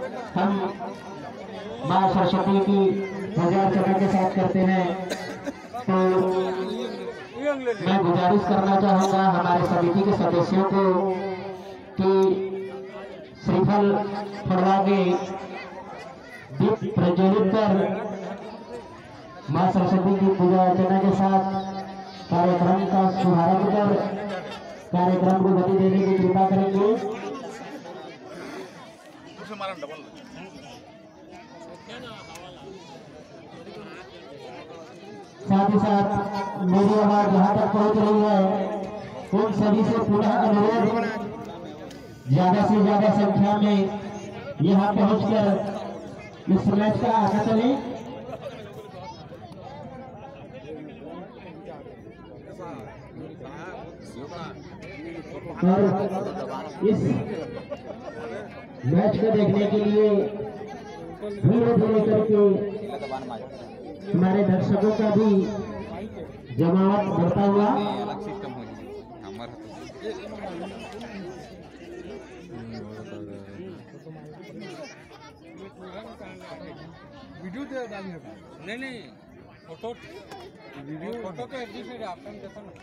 हम माँ सरस्वती की पूजा अर्चना के साथ करते हैं। तो मैं गुजारिश करना चाहूँगा हमारे समिति के सदस्यों को कि श्रीफल फड़वा के दीप प्रज्वलित कर माँ सरस्वती की पूजा अर्चना के साथ कार्यक्रम का शुभारंभ कर कार्यक्रम को गति देने की कृपा करेंगे। साथ ही साथ मेरी आवाज जहाँ तक पहुँच रही है उन सभी से पुनः अनुरोध ज्यादा से ज्यादा संख्या में यहाँ पहुंचकर इस मैच का आनंद लें। और इस मैच को देखने के लिए धीरे धीरे करके हमारे दर्शकों का भी जमावट बढ़ता हुआ वीडियो दे डालनी है। नहीं फोटो वीडियो फोटो का एडिट ऑप्शन कैसा ना